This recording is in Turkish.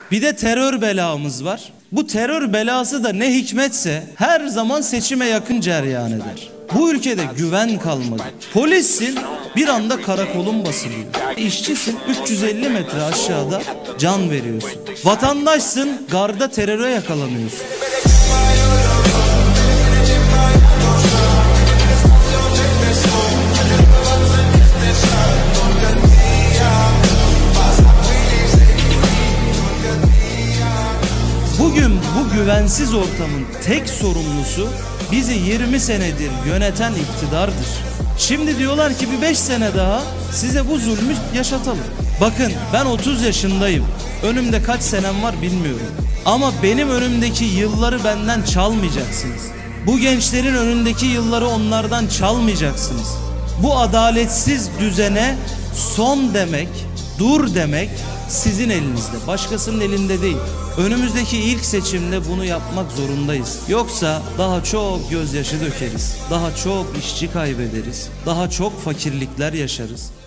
Bir de terör belamız var. Bu terör belası da ne hikmetse her zaman seçime yakın cereyan eder. Bu ülkede güven kalmadı. Polissin, bir anda karakolun basılıyor. İşçisin, 350 metre aşağıda can veriyorsun. Vatandaşsın, garda teröre yakalanıyorsun. Bugün bu güvensiz ortamın tek sorumlusu bizi 20 senedir yöneten iktidardır. Şimdi diyorlar ki bir 5 sene daha size bu zulmü yaşatalım. Bakın ben 30 yaşındayım. Önümde kaç senem var bilmiyorum. Ama benim önümdeki yılları benden çalmayacaksınız. Bu gençlerin önündeki yılları onlardan çalmayacaksınız. Bu adaletsiz düzene son demek, dur demek sizin elinizde, başkasının elinde değil. Önümüzdeki ilk seçimde bunu yapmak zorundayız. Yoksa daha çok gözyaşı dökeriz, daha çok işçi kaybederiz, daha çok fakirlikler yaşarız.